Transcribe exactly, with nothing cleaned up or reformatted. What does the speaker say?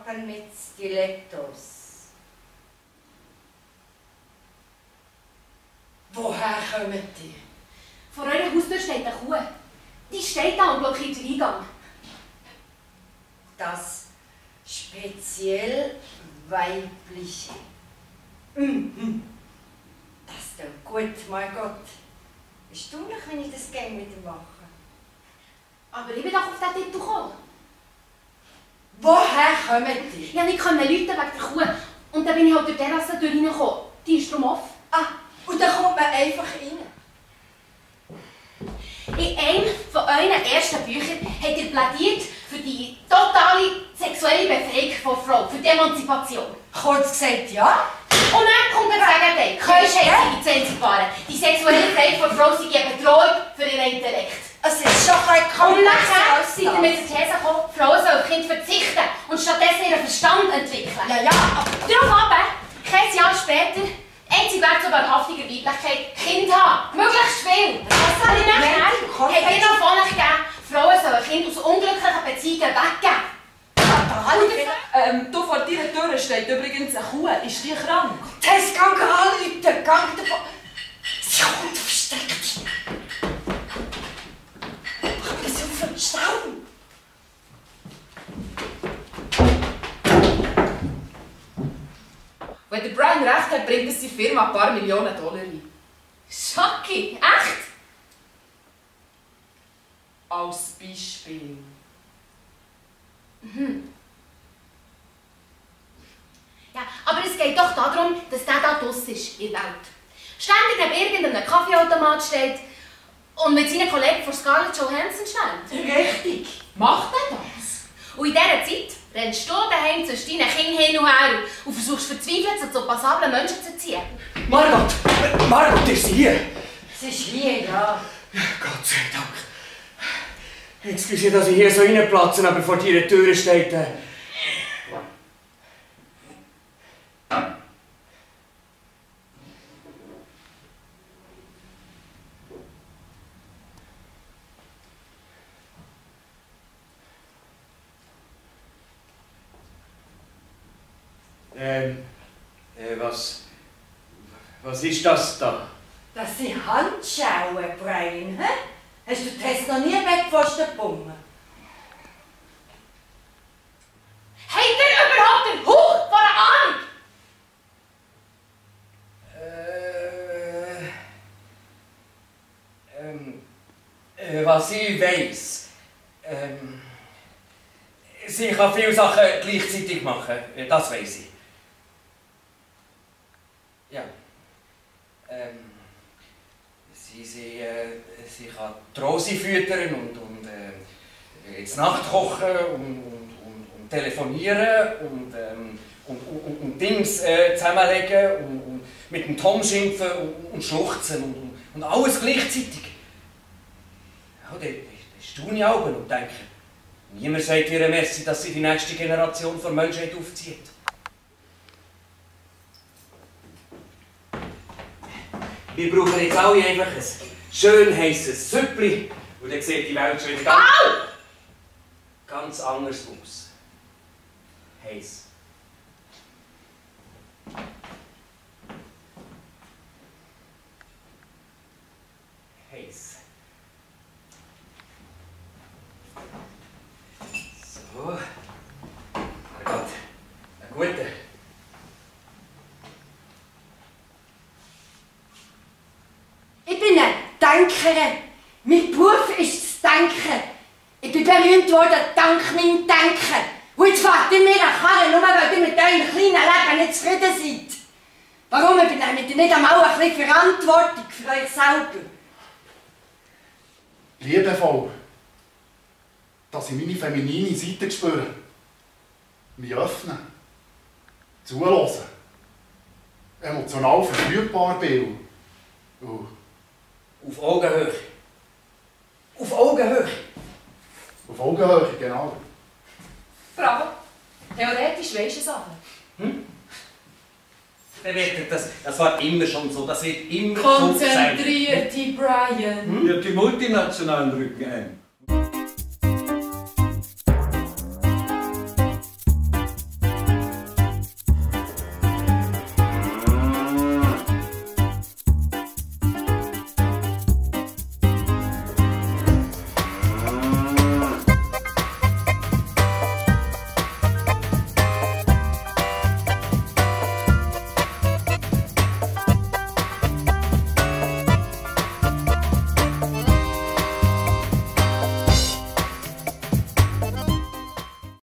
haben mit Stilettos. Woher kommen die? Vor eurer Haustür steht eine Kuh. Die steht da und blockiert den Eingang. Das speziell weibliche. Mhm. Das tut gut, mein Gott. Erstaunlich, wenn ich das gerne wieder mache. Aber ich bin doch auf diesen Titel gekommen. Woher kommen die? Ich konnte nicht Leute wegen der Kuh. Und dann bin ich halt durch die Terrasse reingekommen. Die ist drum offen. Ah, und dann kommt man einfach rein. In einem von euren ersten Büchern habt ihr plädiert für die totale sexuelle Befreiung von Frau, für die Emanzipation. Kurz gesagt, ja. Und dann kommt das Gegenteil. Keusch hat sie die Zähne gefahren. Die sexuelle Befreiung von Frau sei eine Bedrohung für ihren Intellekt. Es ist schon ein Und nachher seid ihr mit der These gekommen, Frauen sollen auf Kinder verzichten und stattdessen ihren Verstand entwickeln. Ja, ja. Darauf aber, kein Jahr später, einzig Wert zur wahrhaftiger Weiblichkeit, Kind haben. Möglichst viel. Das habe ich nachher, habt ihr noch von euch gegeben, Frauen sollen Kinder aus unglücklichen Beziehungen weggeben. Ähm, du vor deiner Tür steht übrigens eine Kuh. Ist die krank? Das kann gar nicht. Gang davon. Sie kommt versteckt. Mach das auf den Staum. Wenn der Brian recht hat, bringt es die Firma ein paar Millionen Dollar ein. Schocki, echt? Als Beispiel. Mhm. Ja, aber es geht doch darum, dass der da draussen ist in der Welt. Ständig neben irgendeinem Kaffeeautomat steht und mit seinen Kollegen von Scarlett Johansson schwärmt. Richtig. Macht er das? Und in dieser Zeit rennst du daheim zwischen deinen Kindern hin und her und versuchst verzweifelt, sie zu passablen Menschen zu erziehen. Margot! Margot, ist sie hier? Sie ist hier, ja. Gott sei Dank. Excuse, dass ich hier so reinplatze, aber vor deiner Tür steht. Äh Ähm, äh, was, was ist das da? Das sind Handschuhe, Brian. Hä? Hast du das noch nie wegpfosten gebunden? Habt ihr überhaupt den Hauch von einer Ahnung? Äh, ähm, äh, was ich weiss, ähm, sie kann viele Sachen gleichzeitig machen, das weiss ich. Ja. Ähm, sie, sie, äh, sie kann die Rosi füttern und, und äh, ins Nacht kochen und, und, und, und telefonieren und, ähm, und, und, und Dings äh, zusammenlegen und, und mit dem Tom schimpfen und, und schluchzen und, und, und alles gleichzeitig. Ja, da, da staune ich auch und denke, niemand sagt ihr Merci, dass sie die nächste Generation von Menschheit aufzieht. Wir brauchen jetzt alle einfach ein schön heisses Süppli und dann sieht die Welt schon ganz, ganz anders aus. Heiß. Heiß. So. Gott, ein guter. Ich bin eine Denkerin. Mein Beruf ist das Denken. Ich bin berühmt worden dank meinem Denken. Und jetzt fahrt ihr mir eine Karre, nur weil ihr mit eurem kleinen Leben nicht zufrieden seid. Warum übernehmt ihr nicht einmal ein bisschen Verantwortung für euch selber? Liebevoll, dass ich meine feminine Seite spüre. Mich öffnen. Zuhören. Emotional verfügbar bin. Und Auf Augenhöhe. Auf Augenhöhe. auf Augenhöhe, genau. Bravo. Theoretisch weisst du Sachen. Hm? Dann wird das, das war immer schon so, das wird immer so sein. Konzentrierte Brian. Hm? Die multinationalen rücken ein.